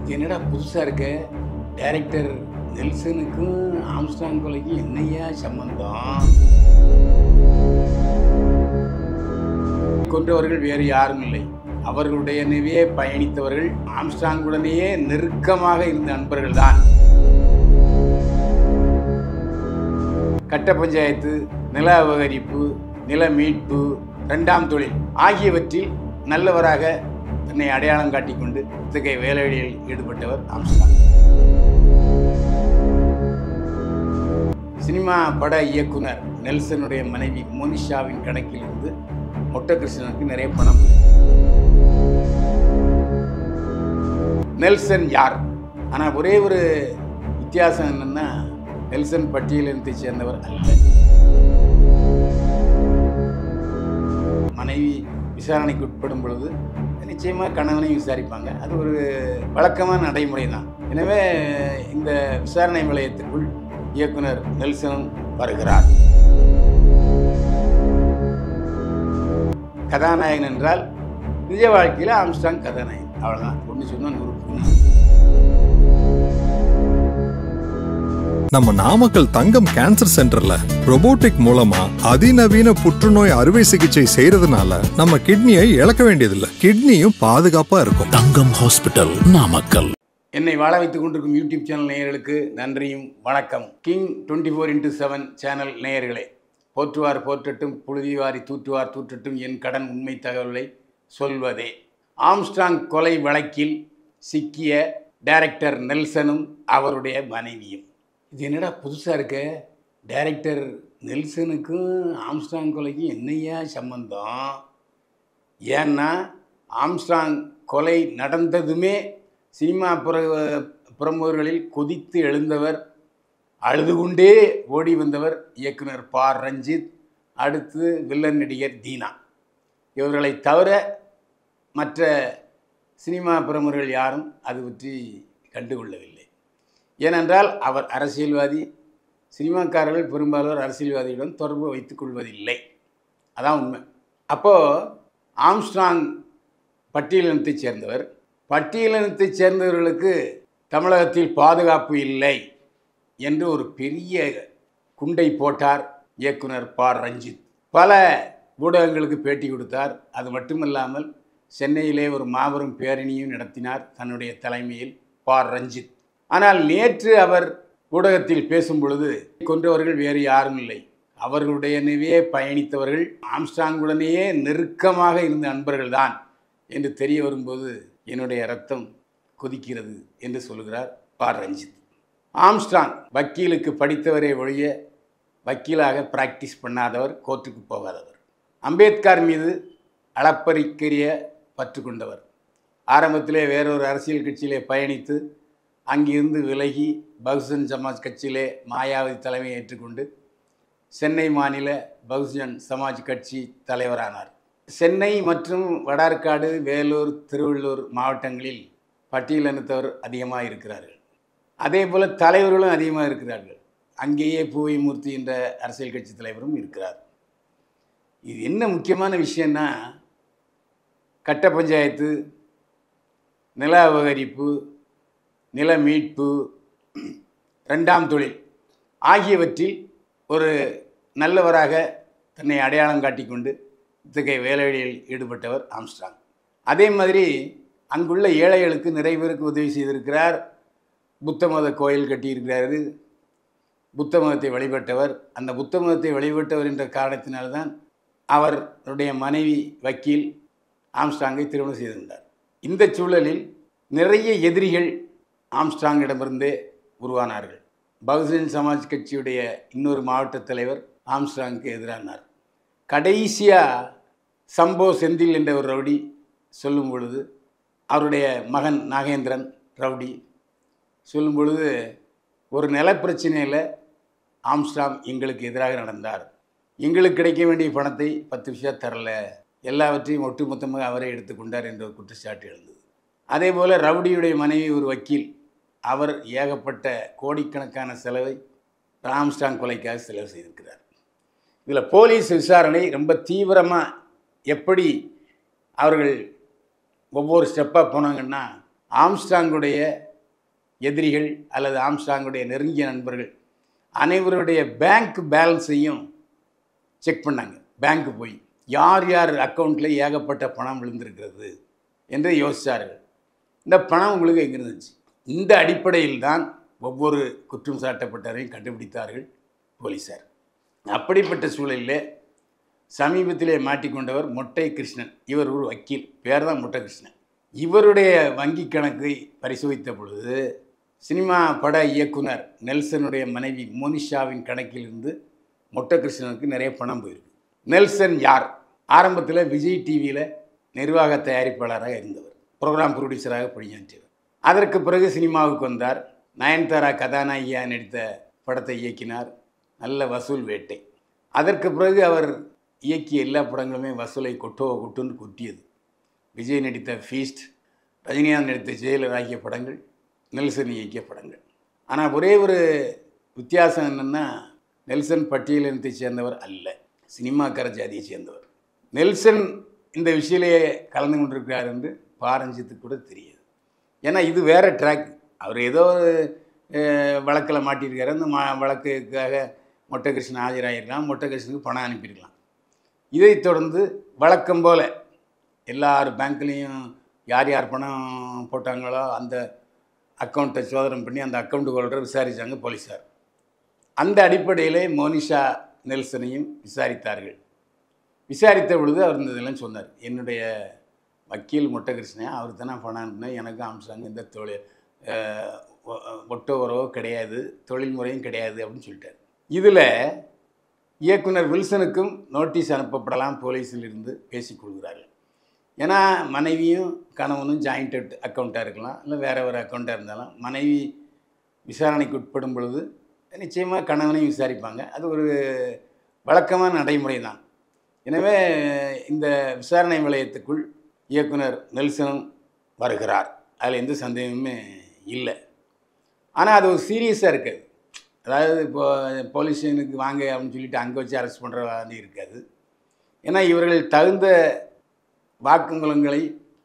என்னடா புதுசாக இருக்க, டைரக்டர் நெல்சனுக்கும் ஆம்ஸ்ட்ராங் கொலைக்கும் என்னையா சம்பந்தம்? கொன்றவர்கள் வேறு யாரும் இல்லை, அவர்களுடனேயே பயணித்தவர்கள், ஆம்ஸ்ட்ராங்குடனேயே நெருக்கமாக இருந்த நண்பர்கள் தான். கட்ட பஞ்சாயத்து, நில அபகரிப்பு, நில மீட்பு, இரண்டாம் தொழில் ஆகியவற்றில் நல்லவராக தன்னை அடையாளம் காட்டிக்கொண்டு இத்தகைய வேலைகளில் ஈடுபட்டவர் ஆம்ஸ்ட்ராங். சினிமா பட இயக்குனர் நெல்சனுடைய மனைவி மோனிஷாவின் கணக்கில் இருந்து மொட்டகிருஷ்ணனுக்கு நிறைய பணம். நெல்சன் யார்? ஆனால் ஒரே ஒரு வித்தியாசம் என்னன்னா, நெல்சன் பட்டியலினத்தை சேர்ந்தவர் அல்ல. மனைவி விசாரணைக்கு உட்படும் பொழுது நிச்சயமாக கணவனையும் விசாரிப்பாங்க. அது ஒரு வழக்கமான நடைமுறை தான். எனவே இந்த விசாரணை வளையத்துக்குள் இயக்குனர் நெல்சனும் வருகிறார். கதாநாயகன் என்றால் நிஜ வாழ்க்கையில் ஆம்ஸ்ட்ராங் கதாநாயகன், அவ்வளோதான். ஒன்று சொன்னால் 100. நம்ம நாமக்கல் தங்கம் கேன்சர் சென்டர்ல ரோபோட்டிக் மூலமா அதிநவீன புற்றுநோய் அறுவை சிகிச்சை செய்யறதுனால நம்ம கிட்னியை இழக்க வேண்டியதில்லை, கிட்னியும் பாதுகாப்பா இருக்கும். தங்கம் ஹாஸ்பிட்டல், நாமக்கல். என்னை வாழ வைத்துக் கொண்டிருக்கும் யூடியூப் சேனல் நேயர்களுக்கு நன்றியும் வணக்கம். கிங் 24x7 சேனல் நேயர்களே, போற்றுவார் போற்றட்டும், புழுதிவாரி தூற்றுவார் தூற்றட்டும், என் கடன் உண்மை தகவலை சொல்வதே. ஆம்ஸ்ட்ராங் கொலை வழக்கில் சிக்கிய டைரக்டர் நெல்சனும் அவருடைய மனைவியும். இது என்னடா புதுசாக இருக்க, டைரக்டர் நெல்சனுக்கும் ஆம்ஸ்ட்ராங் கொலைக்கும் என்னையா சம்பந்தம்? ஏன்னா ஆம்ஸ்ட்ராங் கொலை நடந்ததுமே சினிமா பிரமுகர்களில் கொதித்து எழுந்தவர், அழுது கொண்டே ஓடி வந்தவர் இயக்குனர் பா. ரஞ்சித், அடுத்து வில்லன் நடிகர் தீனா. இவர்களை தவிர மற்ற சினிமா பிரமுகர்கள் யாரும் அது பற்றி கண்டுகொள்ளவில்லை. ஏனென்றால் அவர் அரசியல்வாதி, சினிமாக்காரர்கள் பெரும்பாலோர் அரசியல்வாதியுடன் தொடர்பு வைத்துக் கொள்வதில்லை. அதான் உண்மை. அப்போது ஆம்ஸ்ட்ராங் பட்டியலினத்தைச் சேர்ந்தவர். பட்டியலினத்தைச் சேர்ந்தவர்களுக்கு தமிழகத்தில் பாதுகாப்பு இல்லை என்று ஒரு பெரிய குண்டை போட்டார் இயக்குனர் பா. ரஞ்சித். பல ஊடகங்களுக்கு பேட்டி கொடுத்தார். அது மட்டுமல்லாமல் சென்னையிலே ஒரு மாபெரும் பேரணியும் நடத்தினார் தன்னுடைய தலைமையில் பா. ரஞ்சித். ஆனால் நேற்று அவர் ஊடகத்தில் பேசும் பொழுது, கொன்றவர்கள் வேறு யாரும் இல்லை, அவர்களுடனேயே பயணித்தவர்கள், ஆம்ஸ்ட்ராங்குடனேயே நெருக்கமாக இருந்த நண்பர்கள் தான் என்று தெரிய வரும்போது என்னுடைய ரத்தம் கொதிக்கிறது என்று சொல்கிறார் பா. ரஞ்சித். ஆம்ஸ்ட்ராங் வக்கீலுக்கு படித்தவரை ஒழிய வக்கீலாக பிராக்டிஸ் பண்ணாதவர், கோர்ட்டுக்கு போகாதவர். அம்பேத்கர் மீது அளப்பரிக்கரிய பற்று கொண்டவர். ஆரம்பத்திலே வேறொரு அரசியல் கட்சியிலே பயணித்து அங்கிருந்து விலகி பகுஜன் சமாஜ் கட்சியிலே மாயாவதி தலைமையை ஏற்றுக்கொண்டு சென்னை மாநில பகுஜன் சமாஜ் கட்சி தலைவரானார். சென்னை மற்றும் வடார்காடு, வேலூர், திருவள்ளூர் மாவட்டங்களில் பட்டியலினத்தவர் அதிகமாக இருக்கிறார்கள். அதே போல் தலைவர்களும் அதிகமாக இருக்கிறார்கள். அங்கேயே பூவை மூர்த்தி என்ற அரசியல் கட்சி தலைவரும் இருக்கிறார். இது என்ன முக்கியமான விஷயம்னா, கட்ட பஞ்சாயத்து, நில அபகரிப்பு, நில மீட்பு, இரண்டாம் தொழில் ஆகியவற்றில் ஒரு நல்லவராக தன்னை அடையாளம் காட்டிக்கொண்டு இத்தகைய வேலைகளில் ஈடுபட்டவர் ஆம்ஸ்ட்ராங். அதே மாதிரி அங்குள்ள ஏழைகளுக்கு நிறைய பேருக்கு உதவி செய்திருக்கிறார். புத்த மத கோயில் கட்டியிருக்கிறாரு. புத்த மதத்தை வழிபட்டவர். அந்த புத்த மதத்தை வழிபட்டவர் என்ற காரணத்தினால்தான் அவருடைய மனைவி வக்கீல் ஆம்ஸ்ட்ராங்கை திருமணம் செய்திருந்தார். இந்த சூழலில் நிறைய எதிரிகள் ஆம்ஸ்ட்ராங்கிடமிருந்தே உருவானார்கள். பகுஜன் சமாஜ் கட்சியுடைய இன்னொரு மாவட்ட தலைவர் ஆம்ஸ்ட்ராங்குக்கு எதிரானார். கடைசியாக சம்போ செந்தில் என்ற ஒரு ரவுடி சொல்லும் பொழுது, அவருடைய மகன் நாகேந்திரன் ரவுடி சொல்லும் பொழுது, ஒரு நிலப்பிரச்சனையில் ஆம்ஸ்ட்ராங் எங்களுக்கு எதிராக நடந்தார், எங்களுக்கு கிடைக்க வேண்டிய பணத்தை 10 விஷயம் தரல, எல்லாவற்றையும் ஒட்டுமொத்தமாக அவரே எடுத்துக்கொண்டார் என்ற ஒரு குற்றச்சாட்டு எழுந்தது. அதே போல் ரவுடியுடைய மனைவி ஒரு வக்கீல், அவர் ஏகப்பட்ட கோடிக்கணக்கான செலவை ஆம்ஸ்ட்ராங் கொலைக்காக செலவு செய்திருக்கிறார். இதில் போலீஸ் விசாரணை ரொம்ப தீவிரமாக எப்படி அவர்கள் ஒவ்வொரு ஸ்டெப்பாக போனாங்கன்னா, ஆம்ஸ்ட்ராங்குடைய எதிரிகள் அல்லது ஆம்ஸ்ட்ராங்குடைய நெருங்கிய நண்பர்கள் அனைவருடைய பேங்க் பேலன்ஸையும் செக் பண்ணாங்க. பேங்க்கு போய் யார் யார் அக்கௌண்ட்டில் ஏகப்பட்ட பணம் விழுந்திருக்கிறது என்று யோசித்தார்கள். இந்த பணம் உங்களுக்கு எங்கே இருந்துச்சு? இந்த அடிப்படையில் தான் ஒவ்வொரு குற்றம் சாட்டப்பட்டவரையும் கண்டுபிடித்தார்கள் போலீஸார். அப்படிப்பட்ட சூழலில் சமீபத்திலே மாட்டிக்கொண்டவர் மொட்டை கிருஷ்ணன். இவர் ஒரு வக்கீல், பேர் தான் மொட்டை கிருஷ்ணன். இவருடைய வங்கி கணக்கை பரிசோதித்த பொழுது சினிமா பட இயக்குனர் நெல்சனுடைய மனைவி மோனிஷாவின் கணக்கிலிருந்து மொட்டை கிருஷ்ணனுக்கு நிறைய பணம் போயிருக்கு. நெல்சன் யார்? ஆரம்பத்தில் விஜய் டிவியில் நிர்வாக தயாரிப்பாளராக இருந்தவர், ப்ரோக்ராம் ப்ரொடியூசராக பணியாற்றியவர். அதற்கு பிறகு சினிமாவுக்கு வந்தார். நயன்தாரா கதாநாயகியாக நடித்த படத்தை இயக்கினார், நல்ல வசூல் வேட்டை. அதற்கு பிறகு அவர் இயக்கிய எல்லா படங்களுமே வசூலை கொட்டுன்னு கொட்டியது. விஜய் நடித்த ஃபீஸ்ட், ரஜினிகாந்த் நடித்த ஜெயிலர் ஆகிய படங்கள் நெல்சன் இயக்கிய படங்கள். ஆனால் ஒரே ஒரு வித்தியாசம் என்னென்னா, நெல்சன் பட்டியலினத்தை சேர்ந்தவர் அல்ல, சினிமாக்கார ஜாதியை சேர்ந்தவர். நெல்சன் இந்த விஷயிலேயே கலந்து கொண்டிருக்கிறார் என்று பாரஞ்சித்துக்கு கூட தெரியாது. ஏன்னா இது வேறு ட்ராக். அவர் ஏதோ வழக்கில் மாட்டியிருக்காரு. அந்த வழக்குக்காக மொட்டை கிருஷ்ணன் ஆஜராகிருக்கலாம், மொட்டை கிருஷ்ணனுக்கு பணம் அனுப்பியிருக்கலாம். இதைத் தொடர்ந்து வழக்கம் போல் எல்லார் பேங்க்லேயும் யார் யார் பணம் போட்டாங்களோ அந்த அக்கௌண்ட்டை சோதனை பண்ணி அந்த அக்கௌண்ட் ஹோல்டரை விசாரித்தாங்க போலீஸார். அந்த அடிப்படையிலே மோனிஷா நெல்சனையும் விசாரித்தார்கள். விசாரித்த பொழுது அவர் இந்த இதெல்லாம் சொன்னார். என்னுடைய வக்கீல் மொட்டை கிருஷ்ணன், அவர் தானே பணம் அனுப்பினேன், எனக்கு அம்சாங்க எந்த ஒட்ட உறவோ கிடையாது, தொழில் முறையும் கிடையாது அப்படின்னு சொல்லிட்டார். இதில் இயக்குனர் வில்சனுக்கும் நோட்டீஸ் அனுப்பப்படலாம் போலீஸிலிருந்து பேசிக்கொள்கிறார்கள். ஏன்னா மனைவியும் கணவனும் ஜாயிண்ட் அக்கௌண்ட்டாக இருக்கலாம், இல்லை வேறு வேறு அக்கௌண்ட்டாக இருந்தாலும் மனைவி விசாரணைக்கு உட்படும் பொழுது நிச்சயமாக கணவனையும் விசாரிப்பாங்க. அது ஒரு வழக்கமான நடைமுறை தான். எனவே இந்த விசாரணை நிலையத்துக்குள் இயக்குனர் நெல்சனும் வருகிறார், அதில் எந்த சந்தேகமுமே இல்லை. ஆனால் அது ஒரு சீரியஸாக இருக்காது. அதாவது இப்போது போலீஸ் ஸ்டேஷனுக்கு வாங்க அப்படின்னு சொல்லிட்டு அங்கே வச்சு அரெஸ்ட் பண்ணுற மாதிரி இருக்காது. ஏன்னா இவர்கள் தகுந்த வாக்குமூலங்களை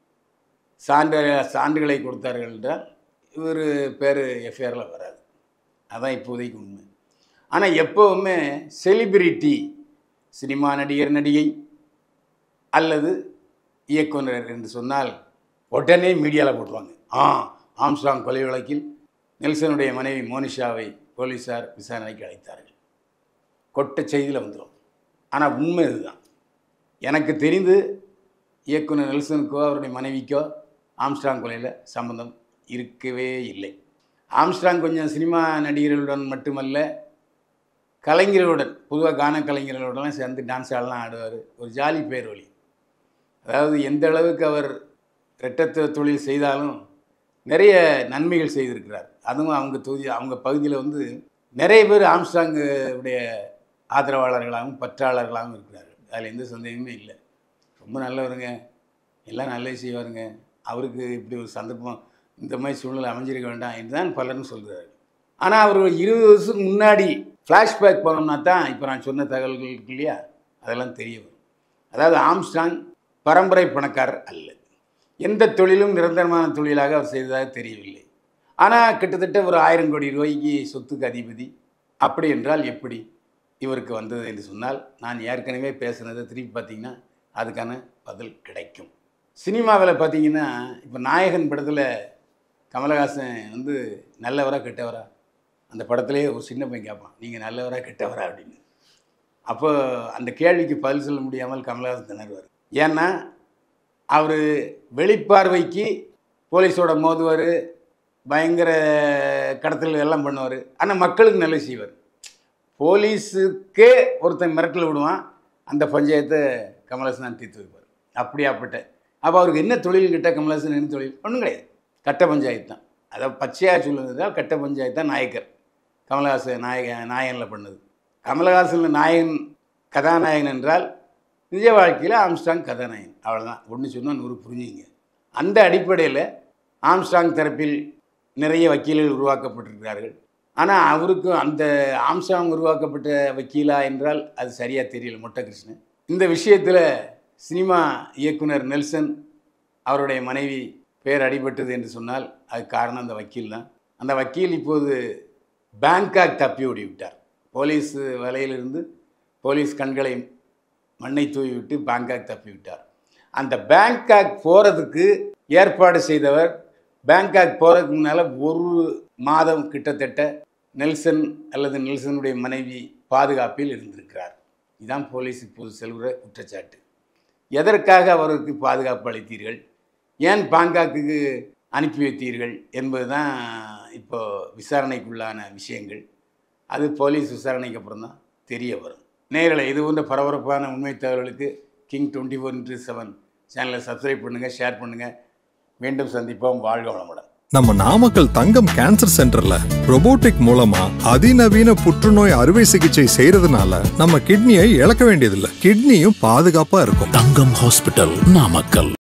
சான்றுகளை கொடுத்தார்கள் என்றால் இவர் பேர் எஃப்ஐஆரில் வராது. அதான் இப்போதைக்கு உண்மை. ஆனால் எப்போவுமே செலிபிரிட்டி, சினிமா நடிகர் நடிகை அல்லது இயக்குனர் என்று சொன்னால் உடனே மீடியாவில் போட்டுருவாங்க. ஆம்ஸ்ட்ராங் கொலை வழக்கில் நெல்சனுடைய மனைவி மோனிஷாவை போலீஸார் விசாரணைக்கு அழைத்தார்கள். கொட்ட செய்தியில் வந்துடும். ஆனால் உண்மை இதுதான். எனக்கு தெரிந்து இயக்குனர் நெல்சனுக்கோ அவருடைய மனைவிக்கோ ஆம்ஸ்ட்ராங் கொலையில் சம்பந்தம் இருக்கவே இல்லை. ஆம்ஸ்ட்ராங் கொஞ்சம் சினிமா நடிகர்களுடன் மட்டுமல்ல, கலைஞர்களுடன், பொதுவாக கான கலைஞர்களுடன் சேர்ந்து டான்ஸ் ஆடலாம் ஆடுவார். ஒரு ஜாலி பேர் வழி. அதாவது எந்த அளவுக்கு அவர் இரட்டத்த தொழில் செய்தாலும் நிறைய நன்மைகள் செய்திருக்கிறார். அதுவும் அவங்க பகுதியில் வந்து நிறைய பேர் ஆம்ஸ்ட்ராங்குடைய ஆதரவாளர்களாகவும் பற்றாளர்களாகவும் இருக்கிறார்கள். அதில் எந்த சந்தேகமே இல்லை. ரொம்ப நல்லவருங்க, எல்லாம் நல்லது செய்வாருங்க, அவருக்கு இப்படி ஒரு சந்தர்ப்பம் இந்த மாதிரி சூழ்நிலை அமைஞ்சிருக்க வேண்டாம் என்று தான் பலரும் சொல்கிறார்கள். ஆனால் அவர் 20 வருஷத்துக்கு முன்னாடி ஃப்ளாஷ்பேக் போனோம்னா தான் இப்போ நான் சொன்ன தகவல்கள் இருக்கு இல்லையா, அதெல்லாம் தெரிய வரும். அதாவது ஆம்ஸ்ட்ராங் பரம்பரை பணக்காரர் அல்ல. எந்த தொழிலும் நிரந்தரமான தொழிலாக அவர் செய்ததாக தெரியவில்லை. ஆனால் கிட்டத்தட்ட ஒரு 1000 கோடி ரூபாய்க்கு சொத்துக்கு அதிபதி. அப்படி என்றால் எப்படி இவருக்கு வந்தது என்று சொன்னால், நான் ஏற்கனவே பேசுனதை திருப்பி பார்த்திங்கன்னா அதுக்கான பதில் கிடைக்கும். சினிமாவில் பார்த்திங்கன்னா இப்போ நாயகன் படத்தில் கமலஹாசன் வந்து நல்லவரா கெட்டவரா, அந்த படத்துலேயே ஒரு சின்ன பையன் கேட்பான், நீங்கள் நல்லவரா கெட்டவரா அப்படின்னு. அப்போ அந்த கேள்விக்கு பதில் சொல்ல முடியாமல் கமலஹாசன் திணறுவார். ஏன்னா அவர் வெளிப்பார்வைக்கு போலீஸோட மோதுவார், பயங்கர கடத்தல் எல்லாம் பண்ணுவார். ஆனால் மக்களுக்கு நல்லது செய்வார். போலீஸுக்கே ஒருத்தன் மிரட்டல் விடுவான், அந்த பஞ்சாயத்தை கமலஹாசன் தீர்த்து வைப்பார். அப்படியாப்பட்ட அப்போ அவருக்கு என்ன தொழில் கிட்ட கமலஹாசன் என்ன தொழில்? ஒன்றும் கிடையாது, கட்ட பஞ்சாயத்து தான். அதை பச்சையாக சொல்லுவதால் கட்ட பஞ்சாயத்து தான் நாயக்கர் கமலஹாசன் நாயகனில் பண்ணது. கமலஹாசனில் நாயகன் கதாநாயகன் என்றால் நிஜ வாழ்க்கையில் ஆம்ஸ்ட்ராங் கதாநாயகன், அவ்வளோதான். ஒன்று சொன்னால் 100 புரிஞ்சுங்க. அந்த அடிப்படையில் ஆம்ஸ்ட்ராங் தரப்பில் நிறைய வக்கீல்கள் உருவாக்கப்பட்டிருக்கிறார்கள். ஆனால் அவருக்கும் அந்த ஆம்ஸ்ட்ராங் உருவாக்கப்பட்ட வக்கீலா என்றால் அது சரியாக தெரியல மொட்டை கிருஷ்ணன். இந்த விஷயத்தில் சினிமா இயக்குனர் நெல்சன், அவருடைய மனைவி மோனிஷா, 2 பேரும் வந்து 20 வருஷத்துக்கு முன்னாடி ஃப்ளாஷ்பேக் போனோம்னா தான் இப்போ நான் சொன்ன தகவல்கள் கிளியராக புரியும். ஆனால் அவர் 20 வருஷத்துக்கு முன்னாடி ஃப்ளாஷ்பேக் போனோம்னா தான் இப்போ நான் சொன்ன தகவல்கள் கிளியராக புரியும். இந்த விஷயத்தில் சினிமா இயக்குனர் நெல்சன், அவருடைய மனைவி பேர் அடிபட்டது என்று சொன்னால் அது காரணம் அந்த வக்கீல் தான். அந்த வக்கீல் இப்போது பேங்காக் தப்பி ஓடிவிட்டார். போலீஸ் வலையிலிருந்து போலீஸ் கண்களை மண்ணை தூவி விட்டு பேங்காக் தப்பி விட்டார். அந்த பேங்காக் போகிறதுக்கு ஏற்பாடு செய்தவர் பேங்காக் போகிறதுக்கு முன்னால் 1 மாதம் கிட்டத்தட்ட நெல்சன் அல்லது நெல்சனுடைய மனைவி பாதுகாப்பில் இருந்திருக்கிறார். இதுதான் போலீஸ் இப்போது செல்கிற குற்றச்சாட்டு. எதற்காக அவருக்கு பாதுகாப்பு அளித்தீர்கள், ஏன் பாங்காக்கு அனுப்பி வைத்தீர்கள் என்பது தான் இப்போ விசாரணைக்குள்ளான விஷயங்கள். அது போலீஸ் விசாரணைக்கு அப்புறம் தான் தெரிய வரும். நேயர்களே, இது போன்ற பரபரப்பான உண்மை தகவல்களுக்கு கிங் 24x7 சேனலை சப்ஸ்கிரைப் பண்ணுங்கள், ஷேர் பண்ணுங்கள். மீண்டும் சந்திப்போம். வாழ்க வளமுடன். நம்ம நாமக்கல் தங்கம் கேன்சர் சென்டர்ல robotic மூலமா அதிநவீன புற்றுநோய் அறுவை சிகிச்சை செய்யறதுனால நம்ம கிட்னியை இழக்க வேண்டியதில்லை. கிட்னியும் பாதுகாப்பா இருக்கும். தங்கம் ஹாஸ்பிட்டல், நாமக்கல்.